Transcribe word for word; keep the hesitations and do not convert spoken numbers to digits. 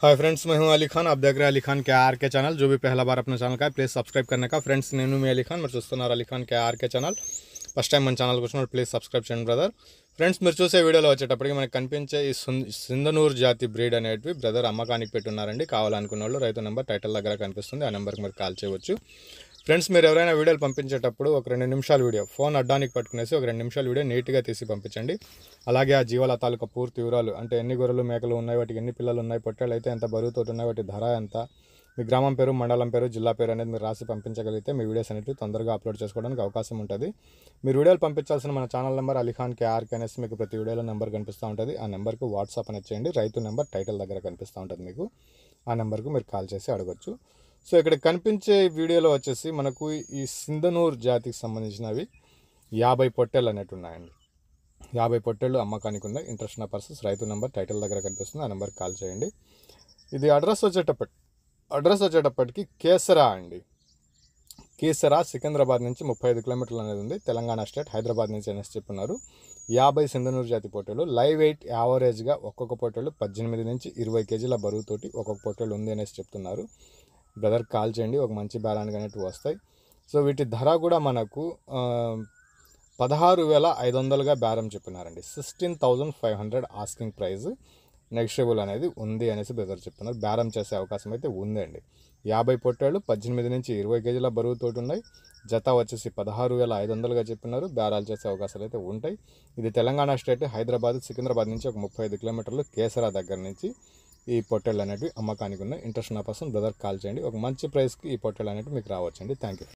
Hi friends, मैं हूं अली खान। आप देख रहे हैं अली खान के आर के चैनल। जो भी पहला बार अपने चैनल का है प्लीज़ सब्सक्राइब करने का। ఫ్రెండ్స్ నేను మీ అలీ ఖాన్, మీరు చూస్తున్నారు Ali Khan K RK channel. First time మన ఛానల్కి వచ్చినప్పుడు ప్లీజ్ సబ్స్క్రైబ్ చేయండి బ్రదర్. ఫ్రెండ్స్, మీరు చూసే వీడియోలో వచ్చేటప్పటికి మనకు కనిపించే ఈ సింధనూర్ జాతి బ్రీడ్ అనేటివి బ్రదర్ అమ్మకానికి పెట్టున్నారండి. కావాలనుకున్న వాళ్ళు రైతు నెంబర్ టైటిల్ దగ్గర కనిపిస్తుంది, ఆ నెంబర్కి మీరు కాల్ చేయవచ్చు. ఫ్రెండ్స్, మీరు ఎవరైనా వీడియోలు పంపించేటప్పుడు ఒక రెండు నిమిషాల వీడియో ఫోన్ అడ్డానికి పట్టుకునేసి ఒక రెండు నిమిషాల వీడియో నీట్గా తీసి పంపించండి. అలాగే ఆ జీవాల తాలూకా పూర్తి వివరాలు, అంటే ఎన్ని గొర్రెలు మేకలు ఉన్నాయి, వాటికి ఎన్ని పిల్లలు ఉన్నాయి, పొట్టేళ్ళు అయితే ఎంత బరువుతో ఉన్నాయి, వాటి ధర ఎంత, మీ గ్రామం పేరు, మండలం పేరు, జిల్లా పేరు అనేది మీరు రాసి పంపించగలిగితే మీ వీడియోస్ అనేవి తొందరగా అప్లోడ్ చేసుకోవడానికి అవకాశం ఉంటుంది. మీరు వీడియోలు పంపించాల్సిన మన channel number Ali Khan K RK అనేసి మీకు ప్రతి వీడియోలో నెంబర్ కనిపిస్తూ ఉంటుంది. ఆ నెంబర్కి వాట్సాప్ అనేది చేయండి. రైతు నెంబర్ టైటిల్ దగ్గర కనిపిస్తూ ఉంటుంది మీకు. ఆ నెంబర్కు మీరు కాల్ చేసి అడగచ్చు. సో ఇక్కడ కనిపించే వీడియోలో వచ్చేసి మనకు ఈ సింధనూర్ జాతికి సంబంధించినవి యాభై పొట్టేళ్ళు అనేవి ఉన్నాయండి. యాభై పొట్టేళ్ళు అమ్మకానికి ఉన్నాయి. ఇంట్రెస్ట్ ఉన్న పర్సన్స్ రైతు నెంబర్ టైటిల్ దగ్గర కనిపిస్తుంది, ఆ నెంబర్కి కాల్ చేయండి. ఇది అడ్రస్ వచ్చేటప్పటి అడ్రస్ వచ్చేటప్పటికి కేసరా అండి. కేసరా సికింద్రాబాద్ నుంచి ముప్పై ఐదు కిలోమీటర్లు అనేది ఉంది. తెలంగాణ స్టేట్, హైదరాబాద్ నుంచి అనేసి చెప్పున్నారు. యాభై సింధనూర్ జాతి పొట్టేళ్ళు. లైవ్ వెయిట్ యావరేజ్గా ఒక్కొక్క పొట్టేళ్ళు పద్దెనిమిది నుంచి ఇరవై కేజీల బరువుతోటి ఒక్కొక్క పొట్టేళ్ళు ఉంది అనేసి చెప్తున్నారు. బ్రదర్ కాల్ చేయండి, ఒక మంచి బేరానికి అనేటివి వస్తాయి. సో వీటి ధర కూడా మనకు పదహారు వేల ఐదు వందలుగా బేరం చెప్పినారండి. Sixteen thousand five hundred asking price, negotiable అనేది ఉంది అనేసి బ్రదర్ చెప్తున్నారు. బేరం చేసే అవకాశం అయితే ఉందండి. యాభై పొట్టేళ్ళు పద్దెనిమిది నుంచి ఇరవై కేజీల బరువుతోటి ఉన్నాయి. జత వచ్చేసి పదహారు వేల ఐదు వందలుగా చెప్పినారు. బేరాలు చేసే అవకాశాలు అయితే ఉంటాయి. ఇది తెలంగాణ స్టేట్, హైదరాబాద్, సికింద్రాబాద్ నుంచి ఒక ముప్పై ఐదు కిలోమీటర్లు కేసరా దగ్గర నుంచి ఈ పొట్టేళ్ళు అనేవి అమ్మకానికి ఉన్నాయి. ఇంట్రెస్ట్ ఉన్న పర్సన్ బ్రదర్ కాల్ చేయండి. ఒక మంచి ప్రైస్కి ఈ పొట్టేళ్ళు అనేవి మీకు రావచ్చండి. Thank you.